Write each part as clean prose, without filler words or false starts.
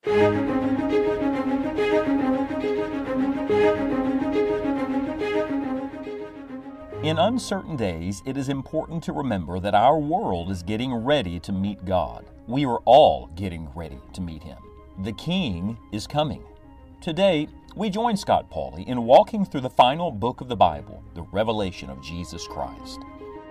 In uncertain days, it is important to remember that our world is getting ready to meet God. We are all getting ready to meet Him. The King is coming. Today, we join Scott Pauley in walking through the final book of the Bible, the revelation of Jesus Christ.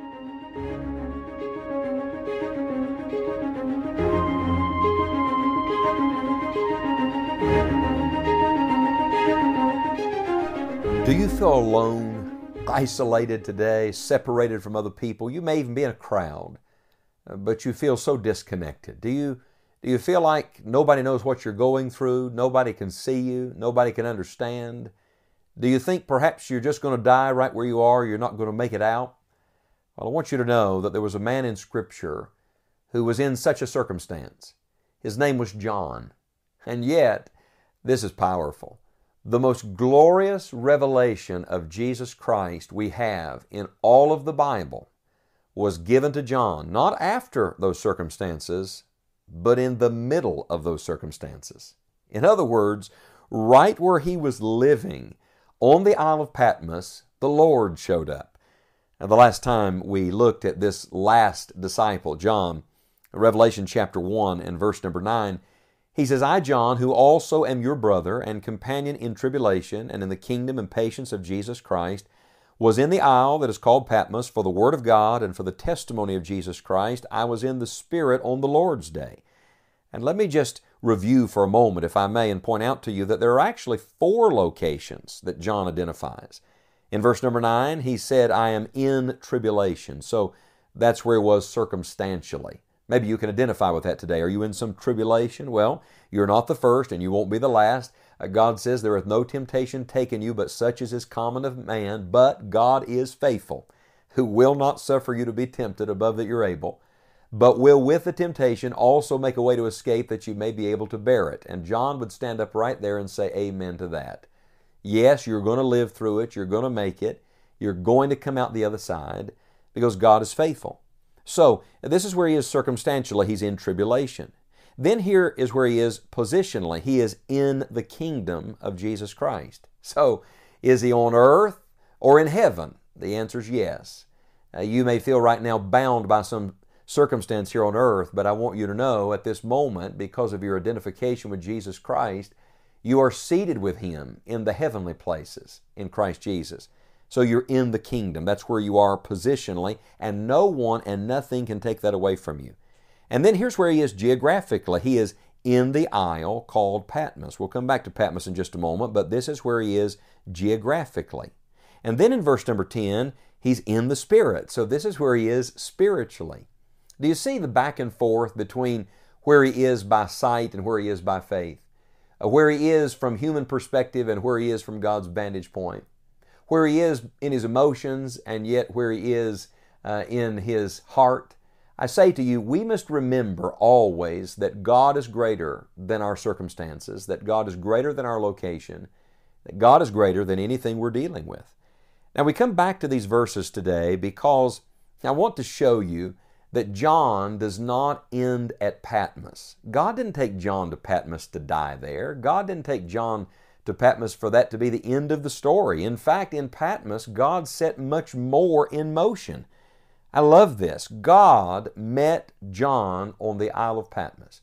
Do you feel alone, isolated today, separated from other people? You may even be in a crowd, but you feel so disconnected. Do you feel like nobody knows what you're going through? Nobody can see you? Nobody can understand? Do you think perhaps you're just going to die right where you are? You're not going to make it out? Well, I want you to know that there was a man in Scripture who was in such a circumstance. His name was John. And yet, this is powerful. The most glorious revelation of Jesus Christ we have in all of the Bible was given to John, not after those circumstances, but in the middle of those circumstances. In other words, right where he was living, on the Isle of Patmos, the Lord showed up. Now, the last time we looked at this last disciple, John, Revelation chapter 1 and verse number 9, he says, I, John, who also am your brother and companion in tribulation and in the kingdom and patience of Jesus Christ, was in the isle that is called Patmos for the word of God and for the testimony of Jesus Christ. I was in the Spirit on the Lord's day. And let me just review for a moment, if I may, and point out to you that there are actually 4 locations that John identifies. In verse number 9, he said, I am in tribulation. So that's where he was circumstantially. Maybe you can identify with that today. Are you in some tribulation? Well, you're not the first and you won't be the last. God says, there is no temptation taken you, but such as is common of man. But God is faithful, who will not suffer you to be tempted above that you're able, but will with the temptation also make a way to escape that you may be able to bear it. And John would stand up right there and say amen to that. Yes, you're going to live through it. You're going to make it. You're going to come out the other side because God is faithful. So, this is where he is circumstantially. He's in tribulation. Then here is where he is positionally. He is in the kingdom of Jesus Christ. So, is he on earth or in heaven? The answer is yes. You may feel right now bound by some circumstance here on earth, but I want you to know at this moment, because of your identification with Jesus Christ, you are seated with Him in the heavenly places in Christ Jesus. So you're in the kingdom. That's where you are positionally, and no one and nothing can take that away from you. And then here's where he is geographically. He is in the isle called Patmos. We'll come back to Patmos in just a moment, but this is where he is geographically. And then in verse number 10, he's in the Spirit. So this is where he is spiritually. Do you see the back and forth between where he is by sight and where he is by faith? Where he is from human perspective and where he is from God's vantage point? Where he is in his emotions and yet where he is in his heart. I say to you, we must remember always that God is greater than our circumstances, that God is greater than our location, that God is greater than anything we're dealing with. Now we come back to these verses today because I want to show you that John does not end at Patmos. God didn't take John to Patmos to die there. God didn't take John to Patmos for that to be the end of the story. In fact, in Patmos, God set much more in motion. I love this. God met John on the Isle of Patmos.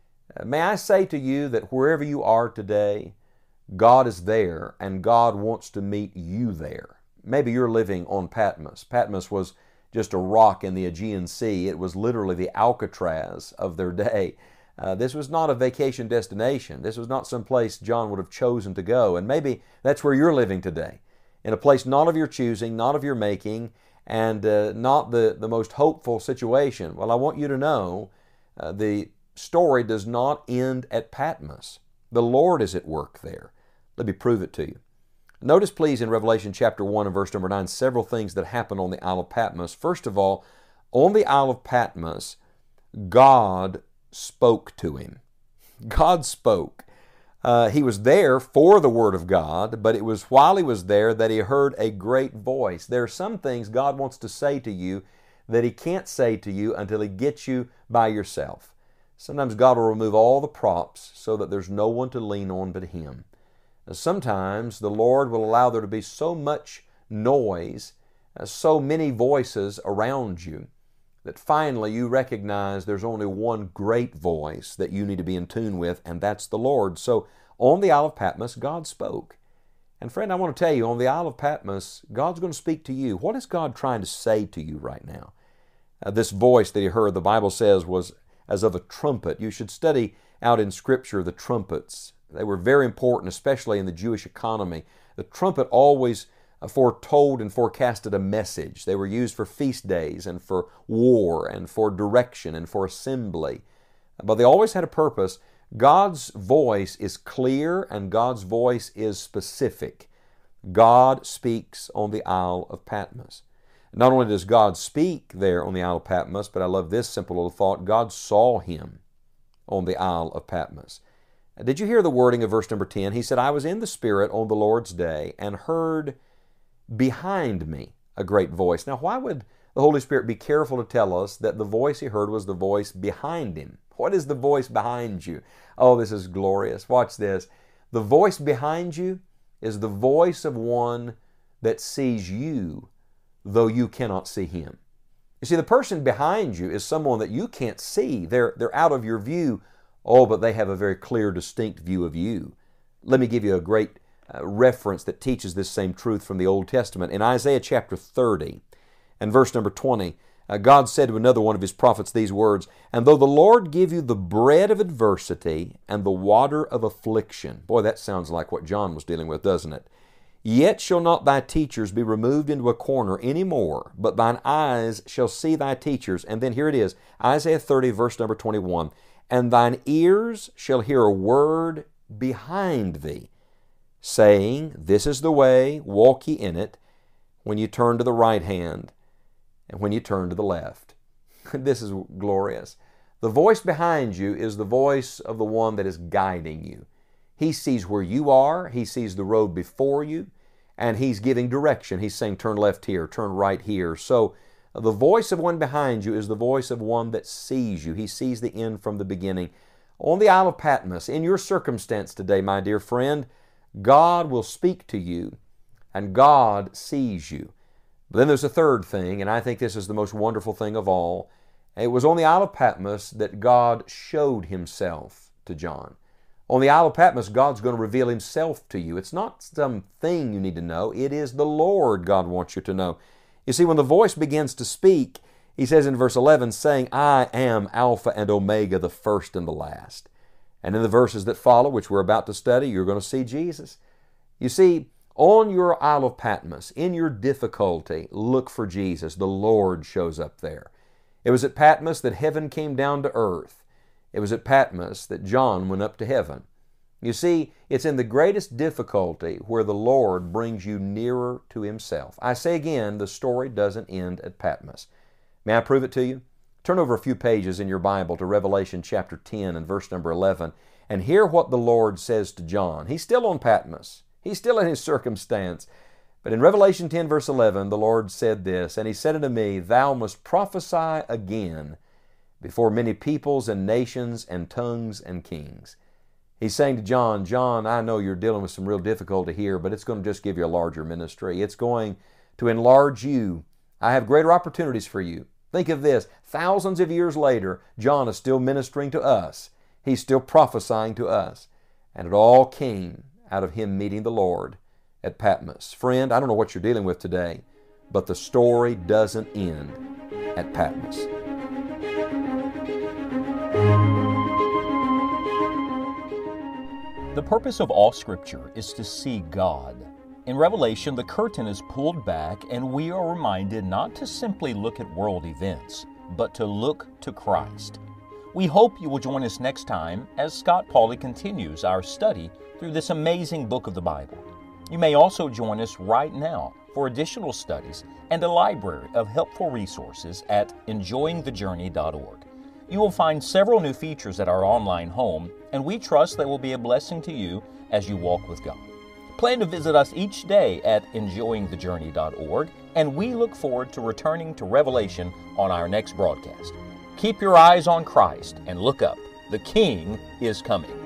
May I say to you that wherever you are today, God is there and God wants to meet you there. Maybe you're living on Patmos. Patmos was just a rock in the Aegean Sea. It was literally the Alcatraz of their day. This was not a vacation destination. This was not some place John would have chosen to go. And maybe that's where you're living today, in a place not of your choosing, not of your making, and not the most hopeful situation. Well, I want you to know the story does not end at Patmos. The Lord is at work there. Let me prove it to you. Notice, please, in Revelation chapter 1 and verse number 9, several things that happen on the Isle of Patmos. First of all, on the Isle of Patmos, God spoke to him. God spoke. He was there for the Word of God, but it was while he was there that he heard a great voice. There are some things God wants to say to you that He can't say to you until He gets you by yourself. Sometimes God will remove all the props so that there's no one to lean on but Him. Sometimes the Lord will allow there to be so much noise, so many voices around you, that finally you recognize there's only one great voice that you need to be in tune with, and that's the Lord. So on the Isle of Patmos, God spoke. And friend, I want to tell you, on the Isle of Patmos, God's going to speak to you. What is God trying to say to you right now? This voice that He heard, the Bible says, was as of a trumpet. You should study out in Scripture the trumpets. They were very important, especially in the Jewish economy. The trumpet always foretold and forecasted a message. They were used for feast days and for war and for direction and for assembly. But they always had a purpose. God's voice is clear and God's voice is specific. God speaks on the Isle of Patmos. Not only does God speak there on the Isle of Patmos, but I love this simple little thought. God saw Him on the Isle of Patmos. Did you hear the wording of verse number 10? He said, I was in the Spirit on the Lord's day and heard behind me a great voice. Now, why would the Holy Spirit be careful to tell us that the voice He heard was the voice behind Him? What is the voice behind you? Oh, this is glorious. Watch this. The voice behind you is the voice of one that sees you, though you cannot see Him. You see, the person behind you is someone that you can't see. They're out of your view. Oh, but they have a very clear, distinct view of you. Let me give you a great reference that teaches this same truth from the Old Testament. In Isaiah chapter 30 and verse number 20, God said to another one of His prophets these words, And though the Lord give you the bread of adversity and the water of affliction. Boy, that sounds like what John was dealing with, doesn't it? Yet shall not thy teachers be removed into a corner any more, but thine eyes shall see thy teachers. And then here it is, Isaiah 30, verse number 21. And thine ears shall hear a word behind thee, saying, This is the way, walk ye in it, when you turn to the right hand, and when you turn to the left. This is glorious. The voice behind you is the voice of the one that is guiding you. He sees where you are, He sees the road before you, and He's giving direction. He's saying, turn left here, turn right here. So the voice of one behind you is the voice of one that sees you. He sees the end from the beginning. On the Isle of Patmos, in your circumstance today, my dear friend, God will speak to you, and God sees you. But then there's a third thing, and I think this is the most wonderful thing of all. It was on the Isle of Patmos that God showed Himself to John. On the Isle of Patmos, God's going to reveal Himself to you. It's not something you need to know. It is the Lord God wants you to know. You see, when the voice begins to speak, He says in verse 11, saying, I am Alpha and Omega, the first and the last. And in the verses that follow, which we're about to study, you're going to see Jesus. You see, on your Isle of Patmos, in your difficulty, look for Jesus. The Lord shows up there. It was at Patmos that heaven came down to earth. It was at Patmos that John went up to heaven. You see, it's in the greatest difficulty where the Lord brings you nearer to Himself. I say again, the story doesn't end at Patmos. May I prove it to you? Turn over a few pages in your Bible to Revelation chapter 10 and verse number 11 and hear what the Lord says to John. He's still on Patmos. He's still in his circumstance. But in Revelation 10 verse 11, the Lord said this, And He said unto me, Thou must prophesy again before many peoples and nations and tongues and kings. He's saying to John, John, I know you're dealing with some real difficulty here, but it's going to just give you a larger ministry. It's going to enlarge you. I have greater opportunities for you. Think of this. Thousands of years later, John is still ministering to us. He's still prophesying to us. And it all came out of him meeting the Lord at Patmos. Friend, I don't know what you're dealing with today, but the story doesn't end at Patmos. The purpose of all Scripture is to see God. In Revelation, the curtain is pulled back and we are reminded not to simply look at world events, but to look to Christ. We hope you will join us next time as Scott Pauley continues our study through this amazing book of the Bible. You may also join us right now for additional studies and a library of helpful resources at enjoyingthejourney.org. You will find several new features at our online home, and we trust they will be a blessing to you as you walk with God. Plan to visit us each day at enjoyingthejourney.org, and we look forward to returning to Revelation on our next broadcast. Keep your eyes on Christ and look up. The King is coming.